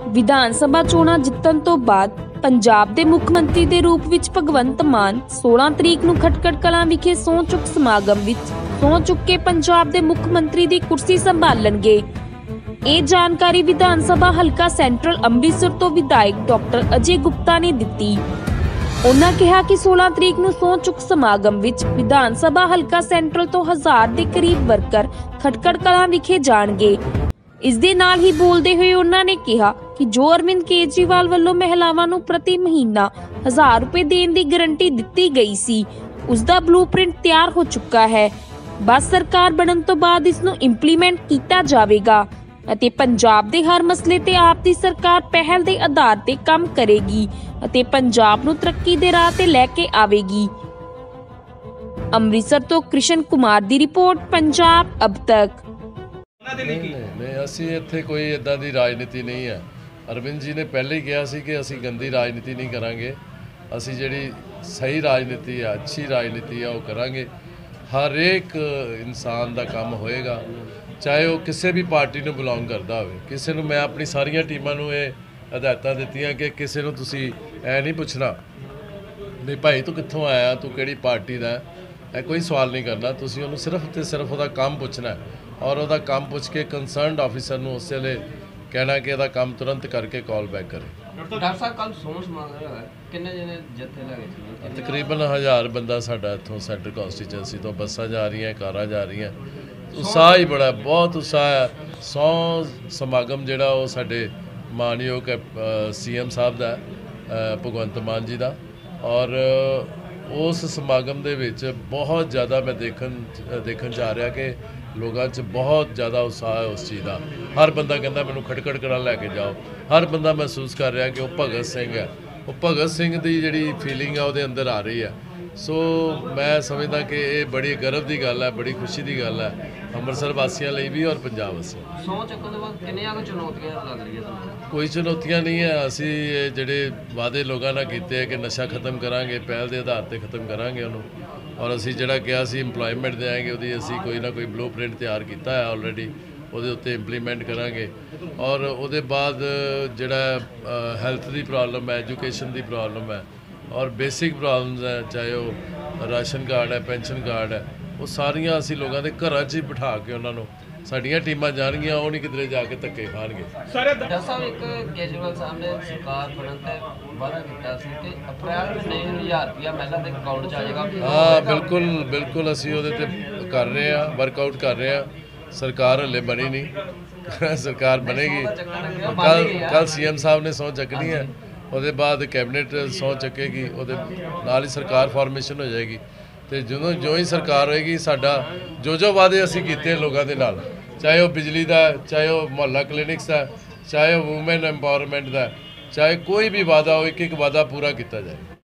ਵਿਧਾਨ ਸਭਾ ਚੋਣਾਂ ਜਿੱਤਣ ਤੋਂ ਬਾਅਦ ਪੰਜਾਬ ਦੇ ਮੁੱਖ ਮੰਤਰੀ ਦੇ ਰੂਪ ਵਿੱਚ ਭਗਵੰਤ ਮਾਨ 16 ਤਰੀਕ ਨੂੰ ਖਟਕੜ ਕਲਾਂ ਵਿਖੇ ਸਹੁੰ ਚੁੱਕ ਸਮਾਗਮ ਵਿੱਚ ਸਹੁੰ ਚੁੱਕ ਕੇ ਪੰਜਾਬ ਦੇ ਮੁੱਖ ਮੰਤਰੀ ਦੀ ਕੁਰਸੀ ਸੰਭਾਲਣਗੇ। ਇਹ ਜਾਣਕਾਰੀ ਵਿਧਾਨ ਸਭਾ ਹਲਕਾ ਸੈਂਟਰਲ ਅੰਮ੍ਰਿਤਸਰ ਤੋਂ ਵਿਧਾਇਕ ਡਾਕਟਰ ਅਜੇ ਗੁਪਤਾ ਨੇ ਦਿੱਤੀ। ਉਹਨਾਂ ਕਿਹਾ ਕਿ 16 ਤਰੀਕ ਨੂੰ ਸਹੁੰ ਚੁੱਕ ਸਮਾਗਮ ਵਿੱਚ ਵਿਧਾਨ ਸਭਾ ਹਲਕਾ ਸੈਂਟਰਲ ਤੋਂ 1000 ਦੇ ਕਰੀਬ ਵਰਕਰ ਖਟਕੜ ਕਲਾਂ ਵਿਖੇ ਜਾਣਗੇ। ਇਸ ਦੇ ਨਾਲ ਹੀ ਬੋਲਦੇ ਹੋਏ ਉਹਨਾਂ ਨੇ ਕਿਹਾ ਕਿ ਜੋ ਅਰਵਿੰਦ ਕੇਜਰੀਵਾਲ ਵੱਲੋਂ ਮਹਿਲਾਵਾਂ ਨੂੰ ਪ੍ਰਤੀ ਮਹੀਨਾ 1000 ਰੁਪਏ ਦੇਣ ਦੀ ਗਾਰੰਟੀ ਦਿੱਤੀ ਗਈ ਸੀ, ਉਸ ਦਾ ਬਲੂਪ੍ਰਿੰਟ ਤਿਆਰ ਹੋ ਚੁੱਕਾ ਹੈ। ਬਸ ਸਰਕਾਰ ਬਣਨ ਤੋਂ ਬਾਅਦ ਇਸ ਨੂੰ ਇੰਪਲੀਮੈਂਟ ਕੀਤਾ ਜਾਵੇਗਾ ਅਤੇ ਪੰਜਾਬ ਦੇ ਹਰ ਮਸਲੇ ਤੇ ਆਪ ਦੀ ਸਰਕਾਰ ਪਹਿਲ ਦੇ ਆਧਾਰ ਤੇ ਕੰਮ ਕਰੇਗੀ ਅਤੇ ਪੰਜਾਬ ਨੂੰ ਤਰੱਕੀ ਦੇ ਰਾਹ ਤੇ ਲੈ ਕੇ ਆਵੇਗੀ। ਅੰਮ੍ਰਿਤਸਰ ਤੋਂ ਕ੍ਰਿਸ਼ਨ ਕੁਮਾਰ ਦੀ ਰਿਪੋਰਟ, ਪੰਜਾਬ ਅਬ ਤੱਕ। नहीं असी इत्थे कोई इदां दी राजनीति नहीं है। अरविंद जी ने पहले ही कहा सी कि असी गंदी राजनीति नहीं करांगे, असी जिहड़ी सही राजनीति है, अच्छी राजनीति है, वो करांगे। हर एक इंसान का काम होएगा, चाहे वो किसी भी पार्टी नूं बिलोंग करता होवे। किसी नूं मैं अपनी सारियां टीमां नूं इह हदायतां दित्तियां कि किसी नूं तुसीं ऐ नहीं पुछना भी भाई तू कित्थों आया, तू किहड़ी पार्टी दा है, कोई सवाल नहीं करना। तुसीं उहनूं सिर्फ ते सिर्फ उहदा काम पुछना है और वह काम पूछ के कंसर्नड ऑफिसर को उस वे कहना कि यह काम तुरंत करके कॉल बैक करे। डॉक्टर साहब कल सौं समागम किन्ने जने जत्थे लगे सी? तकरीबन 1000 बंदा साडा इत्थों सेंटर कॉन्स्टिट्यूएंसी तो बसां जा रही, कारां जा रही। उत्साह ही बड़ा, बहुत उत्साह है। 100 समागम जिहड़ा वो साडे मानयोग CM साहब दा भगवंत मान जी दा, और उस समागम दे विच बहुत ज़्यादा मैं देखन जा रहा कि लोगों च बहुत ज़्यादा उत्साह है उस चीज़ का। हर बंदा कहता मैनूं खटकड़ कलां लैके जाओ, हर बंदा महसूस कर रहा कि वह भगत सिंह है, वो भगत सिंह की जिहड़ी फीलिंग है वो अंदर आ रही है। सो मैं समझदा कि ये बड़ी गर्व की गल है, बड़ी खुशी की गल है अमृतसर वासियों लिए भी और पंजाब वासियों। सौं चुकण दे बाद किन्नियां चुनौतियां लग रही है? कोई चुनौतियां नहीं है। असी जिहड़े वादे लोगों ने कीते कि नशा खत्म करांगे, पहल के आधार पर खत्म करांगे उन्होंने, और असी जिहड़ा कहा सी इंपलॉयमेंट देंगे उहदी असी कोई ना कोई ब्लूप्रिंट तैयार किया है ऑलरेडी, ਉਹਦੇ ਉੱਤੇ ਇੰਪਲੀਮੈਂਟ ਕਰਾਂਗੇ। ਔਰ ਉਹਦੇ ਬਾਅਦ ਜਿਹੜਾ ਹੈਲਥ ਦੀ ਪ੍ਰੋਬਲਮ ਹੈ, ਐਜੂਕੇਸ਼ਨ ਦੀ ਪ੍ਰੋਬਲਮ ਹੈ, ਔਰ ਬੇਸਿਕ ਪ੍ਰੋਬਲਮਸ ਹੈ, ਚਾਹੇ ਉਹ ਰਾਸ਼ਨ ਕਾਰਡ ਹੈ, ਪੈਨਸ਼ਨ ਕਾਰਡ ਹੈ, ਉਹ ਸਾਰੀਆਂ ਅਸੀਂ ਲੋਕਾਂ ਦੇ ਘਰਾਂ 'ਚ ਹੀ ਬਿਠਾ ਕੇ ਉਹਨਾਂ ਨੂੰ ਸਾਡੀਆਂ ਟੀਮਾਂ ਜਾਣਗੀਆਂ, ਉਹ ਨਹੀਂ ਕਿਧਰੇ ਜਾ ਕੇ ਧੱਕੇ ਖਾਣਗੇ। ਡਾਕਟਰ ਸਾਹਿਬ ਇੱਕ ਕੇਜਰੀਵਾਲ ਸਾਹਿਬ ਨੇ ਸਰਕਾਰ ਬਣਨ ਤੇ ਵਾਅਦਾ ਕੀਤਾ ਸੀ ਕਿ ਅਪ੍ਰੈਲ ਮਹੀਨੇ 1000 ਰੁਪਇਆ ਮਹਿਲਾ ਦੇ ਅਕਾਊਂਟ 'ਚ ਆ ਜਾਏਗਾ। ਹਾਂ ਬਿਲਕੁਲ ਅਸੀਂ ਉਹਦੇ ਤੇ ਕਰ ਰਹੇ ਹਾਂ, ਵਰਕਆਊਟ ਕਰ ਰਹੇ ਹਾਂ। सरकार हले बनी नहीं, सरकार बनेगी। कल CM साहब ने सौं चकनी है, उसके बाद कैबिनेट सौं चकेगी, वो नाल ही सरकार फॉर्मेशन हो जाएगी। तो जो ही सरकार होएगी साडा जो वादे असीं कीते लोगों के नाल, चाहे वो बिजली का, चाहे वो मुहल्ला क्लिनिक्स का, चाहे वो वूमेन एम्पावरमेंट का, चाहे कोई भी वादा हो, एक वादा पूरा किया जाए।